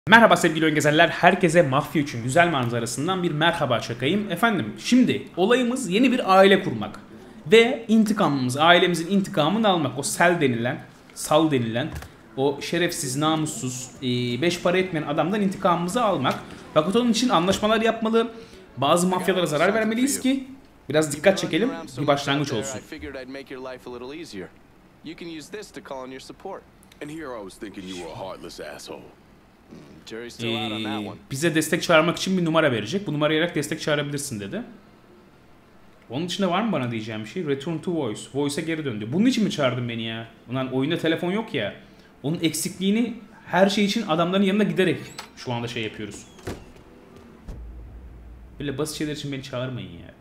Merhaba sevgili oyun gezerler, herkese Mafya 3'ün güzel manzarasından bir merhaba çakayım. Efendim, şimdi olayımız yeni bir aile kurmak. Ve intikamımız, ailemizin intikamını almak. O sal denilen, o şerefsiz, namussuz, 5 para etmeyen adamdan intikamımızı almak. Fakat onun için anlaşmalar yapmalı, bazı mafyalara zarar vermeliyiz ki biraz dikkat çekelim, bir başlangıç olsun. Bize destek çağırmak için bir numara verecek. Bu numarayı arayarak destek çağırabilirsin dedi. Onun içinde var mı bana diyeceğim bir şey? Return to Voice. Voice'a geri döndü. Bunun için mi çağırdın beni ya? Ulan oyunda telefon yok ya. Onun eksikliğini her şey için adamların yanına giderek şu anda şey yapıyoruz. Böyle basit şeyler için beni çağırmayın ya.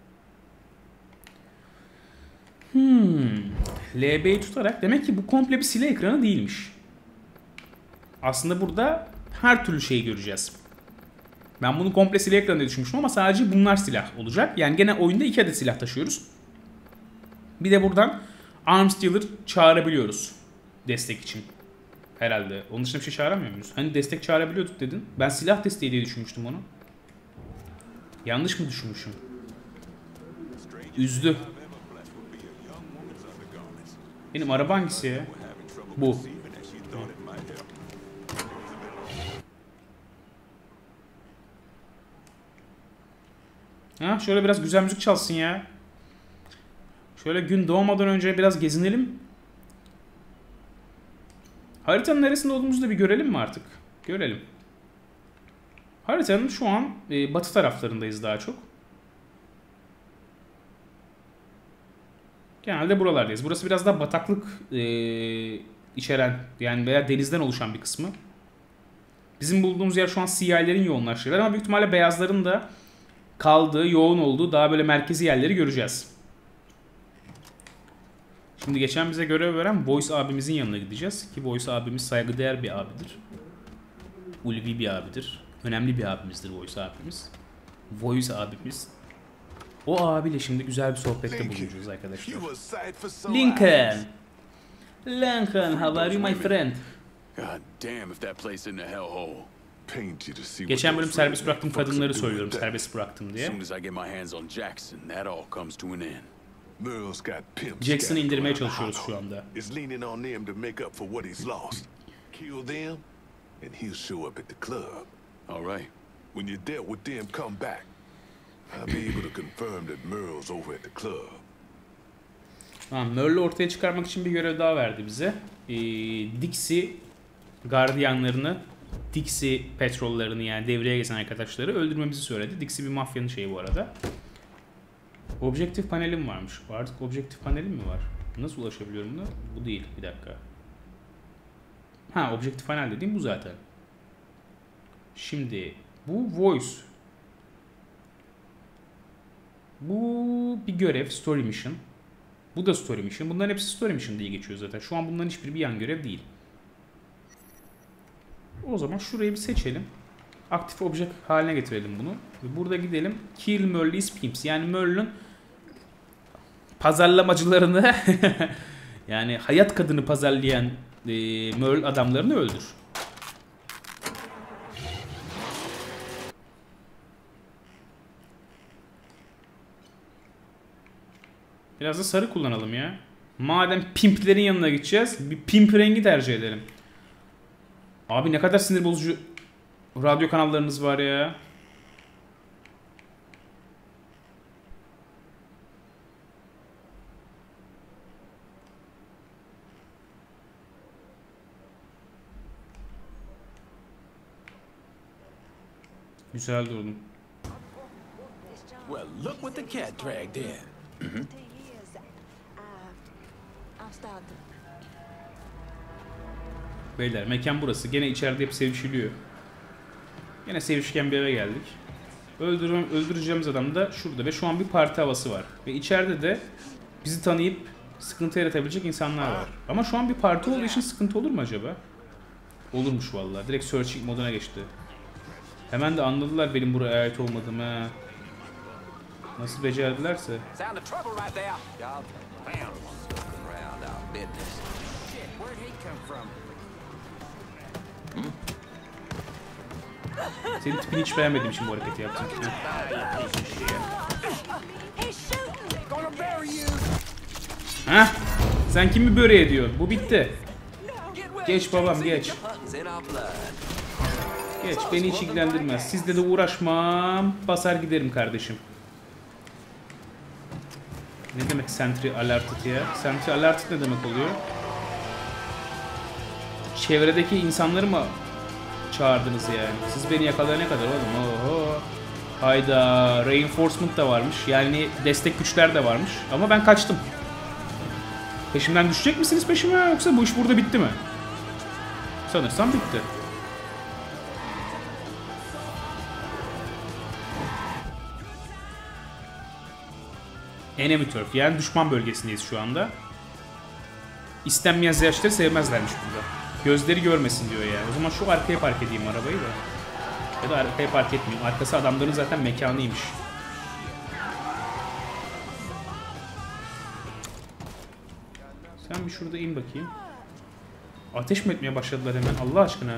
LB'yi tutarak demek ki bu komple bir silah ekranı değilmiş. Aslında burada her türlü şeyi göreceğiz. Ben bunu komple silah ekranı diye düşünmüştüm ama sadece bunlar silah olacak. Yani gene oyunda 2 adet silah taşıyoruz. Bir de buradan Arms Dealer çağırabiliyoruz. Destek için. Herhalde. Onun dışında bir şey çağıramıyor muyuz? Hani destek çağırabiliyorduk dedin. Ben silah desteği diye düşünmüştüm onu. Yanlış mı düşünmüşüm? Üzdü. Benim araba hangisi ya? Bu. Ha, şöyle biraz güzel müzik çalsın ya. Şöyle gün doğmadan önce biraz gezinelim. Haritanın neresinde olduğumuzu da bir görelim mi artık? Görelim. Haritanın şu an batı taraflarındayız daha çok. Genelde buralardayız. Burası biraz daha bataklık içeren, yani veya denizden oluşan bir kısmı. Bizim bulduğumuz yer şu an siyahlerin yoğunlaştığı yer ama büyük ihtimalle beyazların da kaldığı, yoğun olduğu daha böyle merkezi yerleri göreceğiz. Şimdi geçen bize görev veren Voice abimizin yanına gideceğiz. Ki Voice abimiz saygıdeğer bir abidir. Ulvi bir abidir. Önemli bir abimizdir Voice abimiz. Voice abimiz. O abiyle şimdi güzel bir sohbette bulunacağız arkadaşlar. Lincoln! Lincoln, how are you my friend? Geçen bölüm serbest bıraktım kadınları söylüyorum, serbest bıraktım diye. Jackson'ı indirmeye çalışıyoruz şu anda. Tamam, Merle'ü ortaya çıkarmak için bir görev daha verdi bize. Dixie gardiyanlarını, Dixie petrollerini, yani devreye geçen arkadaşları öldürmemizi söyledi. Dixie bir mafyanın şeyi bu arada. Objektif panelim varmış. Artık objektif panelim mi var? Nasıl ulaşabiliyorum buna? Bu değil. Bir dakika. Ha, objektif panel dediğim bu zaten. Şimdi bu voice. Bu bir görev. Story mission. Bu da story mission. Bunların hepsi story mission diye geçiyor zaten. Şu an bunların hiçbiri bir yan görev değil. O zaman şurayı bir seçelim. Aktif obje haline getirelim bunu. Ve burada gidelim. Kill Merle's Pimps. Yani Merle'ın pazarlamacılarını yani hayat kadını pazarlayan Merle adamlarını öldür. Biraz da sarı kullanalım ya. Madem pimplerin yanına gideceğiz, bir pimp rengi tercih edelim. Abi ne kadar sinir bozucu radyo kanallarınız var ya. Güzel durdum. Well, look what the cat dragged in. Beyler, mekan burası. Gene içeride hep sevişiliyor. Gene sevişken bir eve geldik. Öldüreceğimiz adam da şurada ve şu an bir parti havası var. Ve içeride de bizi tanıyıp sıkıntı yaratabilecek insanlar var. Ama şu an bir parti olduğu için sıkıntı olur mu acaba? Olurmuş vallahi. Direkt searching moduna geçti. Hemen de anladılar benim buraya ait olmadığımı. Nasıl becerdilerse. Senin tipini hiç beğenmediğim için bu hareketi yaptım. Heh. Sen kimi böreği ediyorsun? Bu bitti. Geç babam geç. Geç, beni hiç ilgilendirmez. Sizle de uğraşmam. Basar giderim kardeşim. Ne demek Sentry Alerted ya? Sentry Alerted ne demek oluyor? Çevredeki insanları mı çağırdınız yani? Siz beni yakalayana kadar oğlum. Oho. Hayda. Reinforcement da varmış. Yani destek güçler de varmış. Ama ben kaçtım. Peşimden düşecek misiniz peşime, yoksa bu iş burada bitti mi? Sanırsam bitti. Enemy turf, yani düşman bölgesindeyiz şu anda. İstenmeyen ziyaretçileri sevmezlermiş burada. Gözleri görmesin diyor ya. O zaman şu arkaya park edeyim arabayı da. Ya da arkaya park etmeyeyim. Arkası adamların zaten mekanıymış. Sen bir şurada in bakayım. Ateş mi etmeye başladılar hemen Allah aşkına?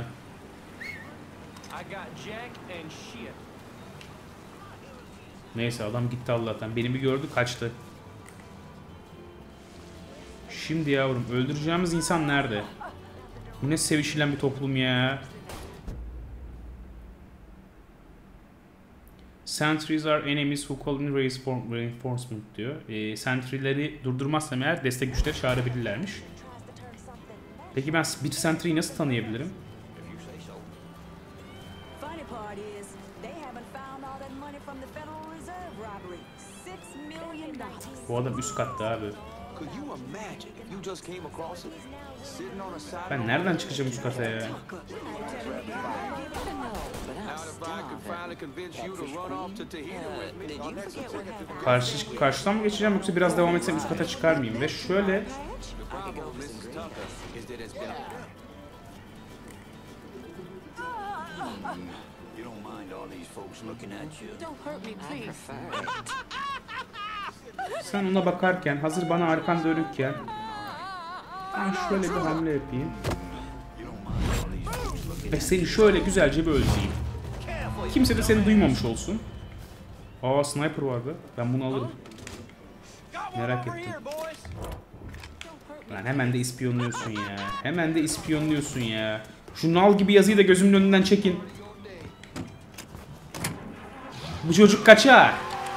Neyse adam gitti Allah'tan. Beni bir gördü kaçtı. Şimdi yavrum öldüreceğimiz insan nerede? Bu ne sevişilen bir toplum ya. Sentries are enemies who call in reinforcement diyor. Sentry'leri durdurmazsam eğer destek güçleri çağırabilirlermiş. Peki ben bir sentry'yi nasıl tanıyabilirim? Bu adam üst katta abi. Ben nereden çıkacağım üst kata ya? Karşıdan mı geçeceğim yoksa biraz devam etsem üst kata çıkar mıyım? Ve şöyle... Sen ona bakarken, hazır bana arkan dönükken ben şöyle bir hamle yapayım. Ve seni şöyle güzelce bir öldüreyim. Kimse de seni duymamış olsun. Aa, sniper vardı. Ben bunu alırım. Merak ettim. Lan hemen de ispiyonluyorsun ya. Hemen de ispiyonluyorsun ya. Şu nal gibi yazıyı da gözümün önünden çekin. Bu çocuk kaçar.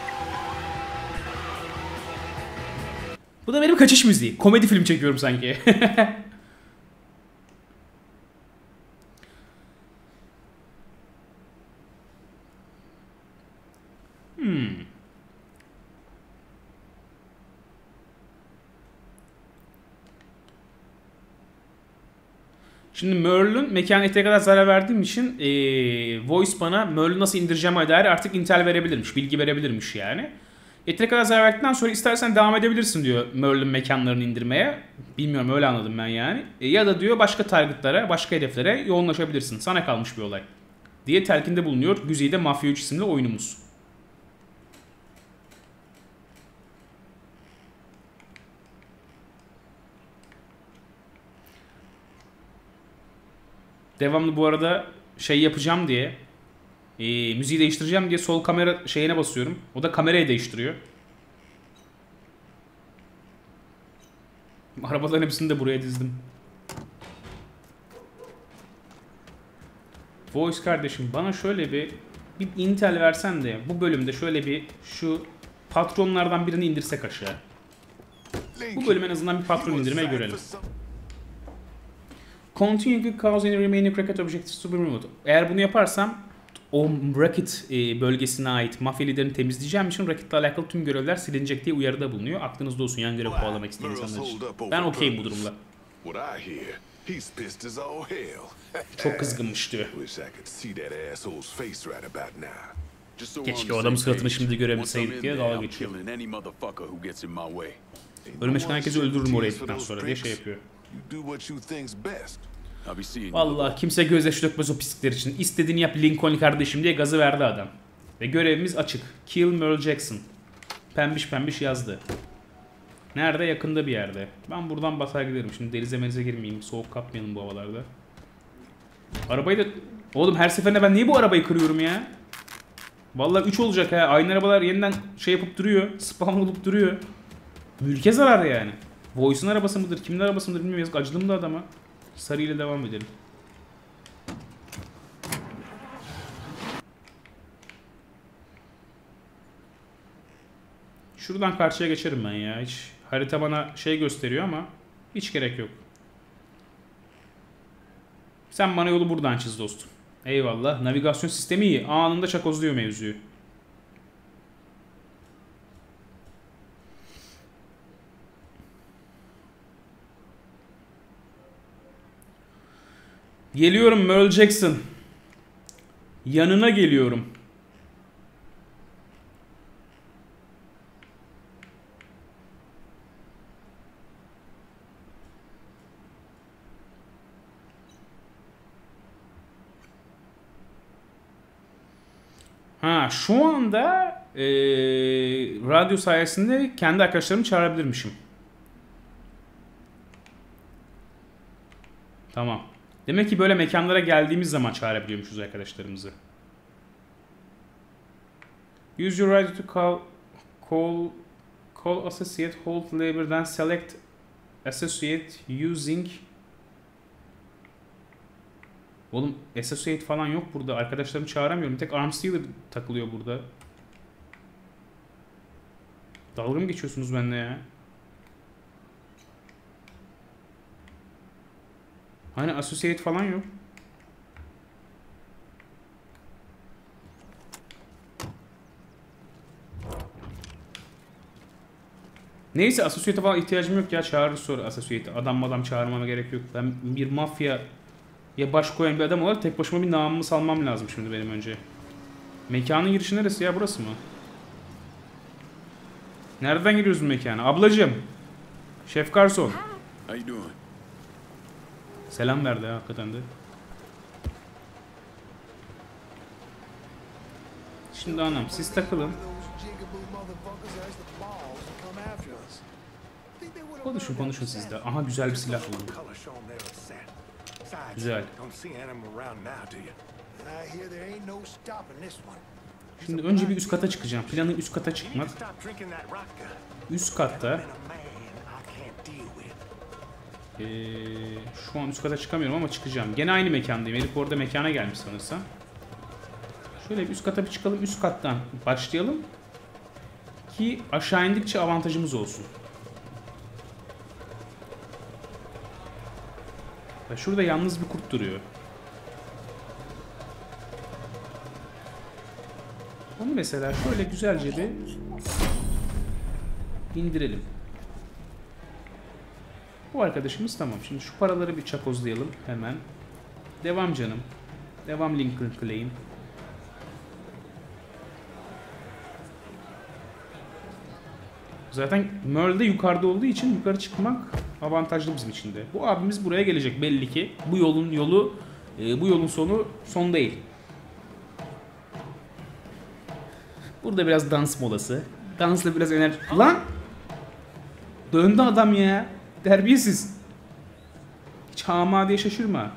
Bu da benim kaçış müziği. Komedi film çekiyorum sanki. Şimdi Merle'ün mekan etine kadar zarar verdiğim için Voice bana Merle'ü nasıl indireceğime dair artık intel verebilirmiş, bilgi verebilirmiş yani. Etine kadar zarar verdikten sonra istersen devam edebilirsin diyor Merle'ün mekanlarını indirmeye. Bilmiyorum, öyle anladım ben yani. Ya da diyor başka targetlara, başka hedeflere yoğunlaşabilirsin. Sana kalmış bir olay diye telkinde bulunuyor Güzide Mafya 3 isimli oyunumuz. Devamlı bu arada şey yapacağım diye, müziği değiştireceğim diye sol kamera şeyine basıyorum. O da kamerayı değiştiriyor. Arabaların hepsini de buraya dizdim. Voice kardeşim, bana şöyle bir intel versen de bu bölümde şöyle bir şu patronlardan birini indirsek aşağı. Bu bölüm en azından bir patron indirmeyi görelim. Continue to cause any remaining racket objectives to be removed. Eğer bunu yaparsam o racket bölgesine ait mafya liderini temizleyeceğim için raketle alakalı tüm görevler silinecek diye uyarıda bulunuyor. Aklınızda olsun yan görev kovalamak isteyen insanlar için. Ben okeyim bu durumda. Çok kızgınmış diyor. Keşke o adamın suratını şimdi görebilseydik diye dalga geçiyor. Ölüme çıkan herkesi öldürürüm oraya gittikten sonra diye şey yapıyor. Vallahi kimse gözyaşı dökmez o pislikler için. İstediğini yap Lincoln kardeşim diye gazı verdi adam. Ve görevimiz açık. Kill Merle Jackson. Pembiş pembiş yazdı. Nerede? Yakında bir yerde. Ben buradan basar giderim. Şimdi denize menize girmeyeyim. Soğuk kapmayalım bu havalarda. Arabayı da Oğlum her seferinde ben niye bu arabayı kırıyorum ya? Vallahi 3 olacak ha. Aynı arabalar yeniden şey yapıp duruyor. Spam olup duruyor. Mülke zarar yani. Voice'un arabası mıdır? Kimin arabası mıdır bilmiyorum. Yazık, acıdım da adama. Sarı ile devam edelim. Şuradan karşıya geçerim ben ya. Hiç harita bana şey gösteriyor ama hiç gerek yok. Sen bana yolu buradan çiz dostum. Eyvallah. Navigasyon sistemi iyi. Anında çakozluyor mevzuyu. Geliyorum Merle Jackson. Yanına geliyorum. Ha, şu anda radyo sayesinde kendi arkadaşlarımı çağırabilirmişim. Tamam. Demek ki böyle mekanlara geldiğimiz zaman çağırabiliyormuşuz arkadaşlarımızı. Use your radio to call associate hold labor then select associate using. Oğlum associate falan yok burada. Arkadaşlarımı çağıramıyorum. Tek arm stealer takılıyor burada. Dalga mı geçiyorsunuz benimle ya? Hani associate falan yok. Neyse associate'e falan ihtiyacım yok ya. Çağırırız sonra associate. Adam çağırmama gerek yok. Ben bir mafya ya baş koyan bir adam olarak tek başıma bir namımı salmam lazım şimdi benim önce. Mekanın girişi neresi ya? Burası mı? Nereden giriyoruz bu mekana? Ablacığım. Şef Garson. How you doing? Selam verdi ha hakikaten de. Şimdi anam siz takılın. Konuşun siz de. Aha güzel bir silah buldum. Güzel. Şimdi önce bir üst kata çıkacağım. Planı üst kata çıkmak. Üst katta. Şu an üst kata çıkamıyorum ama çıkacağım. Gene aynı mekandayım. Herif orada mekana gelmiş sanırsam. Şöyle bir üst kata bir çıkalım. Üst kattan başlayalım. Ki aşağı indikçe avantajımız olsun. Ve şurada yalnız bir kurt duruyor. Onu mesela şöyle güzelce bir indirelim. Bu arkadaşımız tamam. Şimdi şu paraları bir çakozlayalım hemen. Devam canım. Devam Lincoln Claim. Zaten Merle'de yukarıda olduğu için yukarı çıkmak avantajlı bizim için de. Bu abimiz buraya gelecek belli ki. Bu yolun sonu son değil. Burada biraz dans molası. Dansla biraz enerji. Lan! Döndü adam ya. Terbiyesiz. Hiç hama diye şaşırma.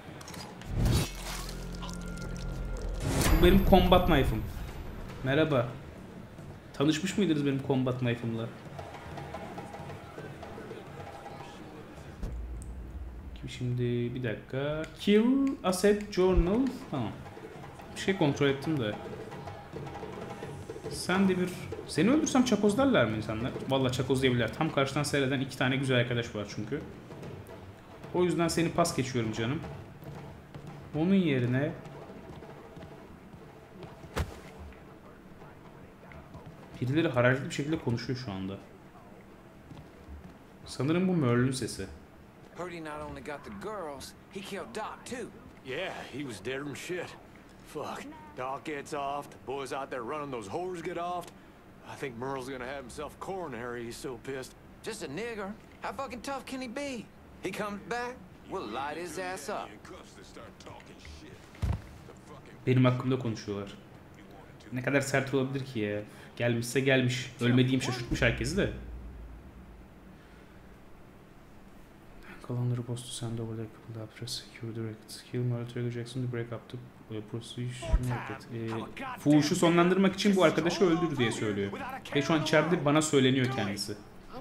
Bu benim combat knife'ım. Merhaba. Tanışmış mıydınız benim combat knife'ımla? Şimdi bir dakika. Kill Asset Journal. Tamam. Bir şey kontrol ettim de. Sen de bir... Seni öldürsem çakozlarlar mı insanlar? Vallahi çakozlayabilirler. Tam karşıdan seyreden 2 tane güzel arkadaş var çünkü. O yüzden seni pas geçiyorum canım. Onun yerine... Birileri hararetli bir şekilde konuşuyor şu anda. Sanırım bu Merle'ün sesi. Heard he not only got the girls, he killed Doc too. Yeah, he was dead from shit. Fuck. Doc gets off, the boys out there running those whores get off. I think Merle's gonna have himself coronary, he's so pissed. Just a nigger. How fucking tough can he be? He comes back, we'll light his ass up. Benim hakkımda konuşuyorlar. Ne kadar sert olabilir ki ya? Gelmişse gelmiş. Ölmediğim şaşırtmış herkesi de. Call on the post to send over the press secure direct. Kill Murray Trigger Jackson to break up the prostitution market. Fuhuşu sonlandırmak için bu arkadaşı öldür diye söylüyor. Ve şu an içeride bana söyleniyor kendisi.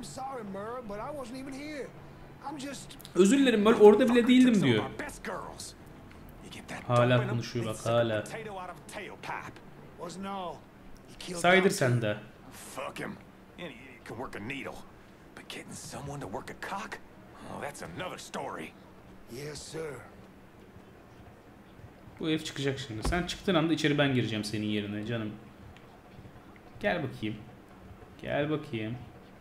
Özür dilerim Murray, orada bile değildim diyor. Hala konuşuyor bak, hala. Saydır sen de. Fuck him. Any idiot can work a needle. But getting someone to work a cock? Oh, that's another story. Yes, sir. Bu ev çıkacak şimdi. Sen çıktığın anda içeri ben gireceğim senin yerine canım. Gel bakayım. Gel bakayım.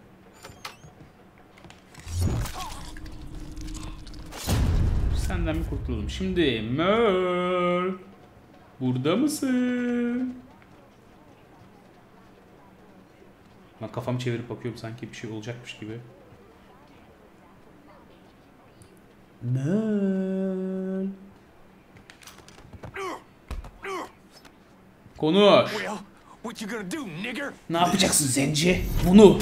Senden bir kurtulalım. Şimdi Merl. Burada mısın? Ben kafamı çevirip bakıyorum sanki bir şey olacakmış gibi. Merl. Konuş. Well, what you gonna do, nigger? Ne yapacaksın zenci? Bunu.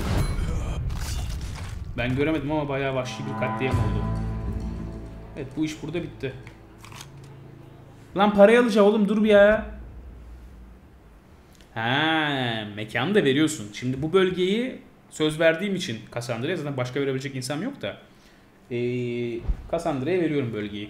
Ben göremedim ama bayağı vahşi bir katliam oldu. Evet, bu iş burada bitti. Lan parayı alacağım oğlum, dur bir ya. Ha, mekanı da veriyorsun. Şimdi bu bölgeyi söz verdiğim için Cassandra'ya, zaten başka verebilecek insan yok da. Cassandra'ya veriyorum bölgeyi.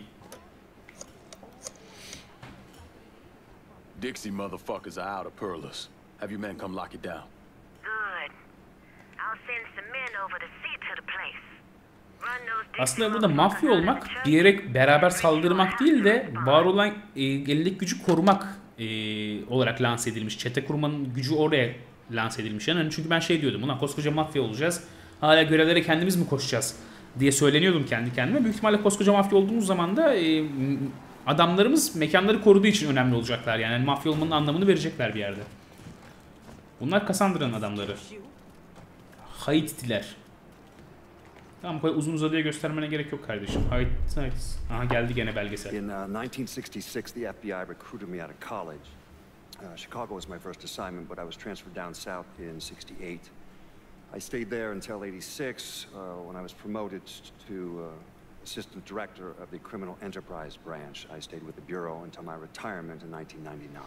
Dixie motherfuckers are out of Perlas. Have your men come lock it down. Good. I'll send some men over to see to the place. Aslında burada mafya olmak bir yere beraber saldırmak değil de var olan elindeki gücü korumak olarak lanse edilmiş. Çete kurmanın gücü oraya lanse edilmiş. Yani çünkü ben şey diyordum, ulan koskoca mafya olacağız. Hala görevlere kendimiz mi koşacağız diye söyleniyordum kendi kendime. Büyük ihtimalle koskoca mafya olduğumuz zaman da adamlarımız mekanları koruduğu için önemli olacaklar. Yani mafya olmanın anlamını verecekler bir yerde. Bunlar Cassandra'nın adamları. Haiti'liler. Tamam, bu kadar uzun uzadıya göstermene gerek yok kardeşim. Haiti. Aha, geldi gene belgesel. In 1966, the FBI recruited me out of college. Chicago was my first assignment, but I was transferred down south in '68. I stayed there until '86, when I was promoted to assistant director of the criminal enterprise branch. I stayed with the bureau until my retirement in 1999.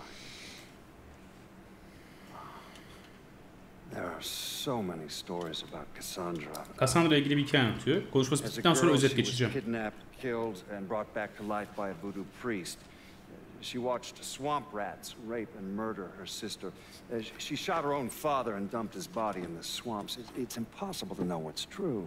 There are so many stories about Cassandra. Cassandra'ya ilgili bir hikaye anlatıyor. Konuşması bittikten sonra özet geçeceğim. Kidnapped, killed, and brought back to life by a voodoo priest. She watched swamp rats rape and murder her sister. She shot her own father and dumped his body in the swamps. It's impossible to know what's true.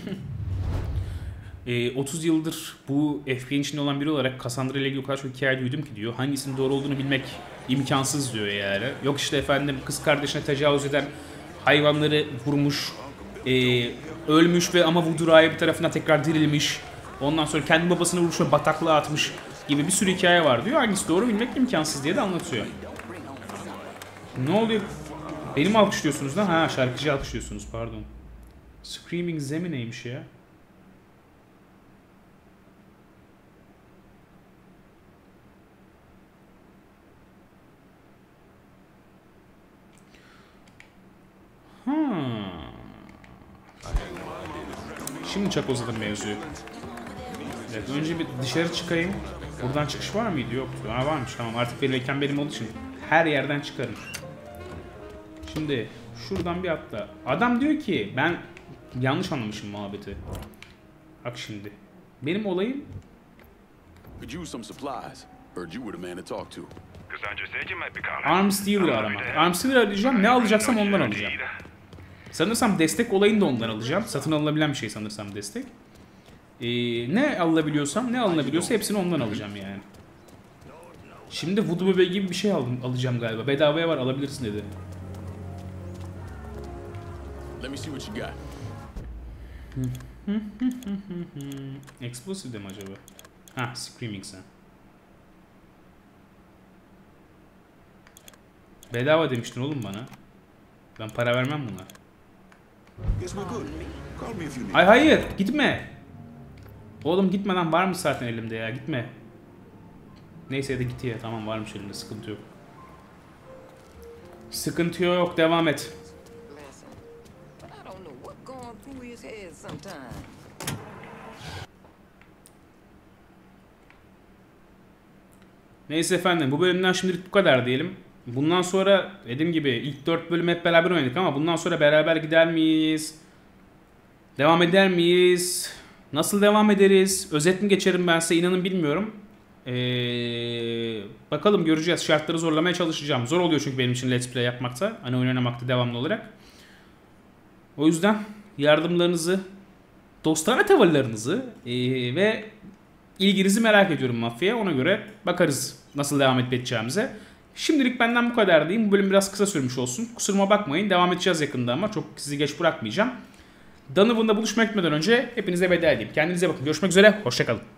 30 yıldır bu FBI'nin içinde olan biri olarak Cassandra ile ilgili o kadar çok hikaye duydum ki diyor. Hangisinin doğru olduğunu bilmek imkansız diyor yani. Yok işte efendim, kız kardeşine tecavüz eden, hayvanları vurmuş, ölmüş ve ama voodoo rahibi tarafından tekrar dirilmiş. Ondan sonra kendi babasını vurmuş ve bataklığa atmış gibi bir sürü hikaye var diyor. Hangisi doğru bilmek imkansız diye de anlatıyor. Ne oluyor? Beni mi alkışlıyorsunuz lan? Ha, şarkıcı alkışlıyorsunuz, pardon. Screaming Zemi neymiş ya? Şimdi çak uzadım mevzuyu. Evet, önce bir dışarı çıkayım. Buradan çıkış var mıydı? Yoktu. Ha, varmış, tamam. Artık benim mekan benim olduğu için her yerden çıkarım. Şimdi şuradan bir atla. Adam diyor ki, ben yanlış anlamışım muhabbeti. Bak şimdi. Benim olayım... Could use some supplies. Heard you were the man to talk to. Arms Dealer'ı aramak. Arms Dealer'ı arayacağım. Ne alacaksam ondan alacağım. Sanırsam destek olayını da ondan alacağım. Satın alınabilen bir şey sanırsam destek. Ne alınabiliyorsa hepsini ondan alacağım yani. Şimdi Voodoo bebeği gibi bir şey alacağım galiba. Bedavaya var, alabilirsin dedi. Let me see what you got. Explosive de mi acaba? Ha, Screaming sen. Bedava demiştin oğlum bana. Ben para vermem buna. Ay hayır, gitme. Oğlum gitme lan, varmış zaten elimde ya, gitme. Neyse de git ya, tamam varmış elimde, sıkıntı yok. Sıkıntı yok, devam et. Neyse efendim, bu bölümden şimdilik bu kadar diyelim. Bundan sonra dediğim gibi ilk 4 bölüm hep beraber oynadık ama bundan sonra beraber gider miyiz? Devam eder miyiz? Nasıl devam ederiz? Özet mi geçerim ben size, inanın bilmiyorum. Bakalım, göreceğiz. Şartları zorlamaya çalışacağım. Zor oluyor çünkü benim için let's play yapmakta. Hani oynamakta devamlı olarak. O yüzden yardımlarınızı, dostane tavırlarınızı ve ilginizi merak ediyorum mafyaya. Ona göre bakarız nasıl devam edeceğimize. Şimdilik benden bu kadar diyeyim. Bu bölüm biraz kısa sürmüş olsun. Kusuruma bakmayın. Devam edeceğiz yakında ama çok sizi geç bırakmayacağım. Donovan'da buluşmaya gitmeden önce hepinize veda edeyim. Kendinize bakın. Görüşmek üzere. Hoşça kalın.